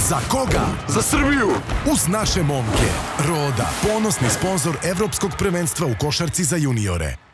Za koga? Za Srbiju! Uz naše momke. Roda, ponosni sponzor Evropskog prvenstva u košarci za juniore.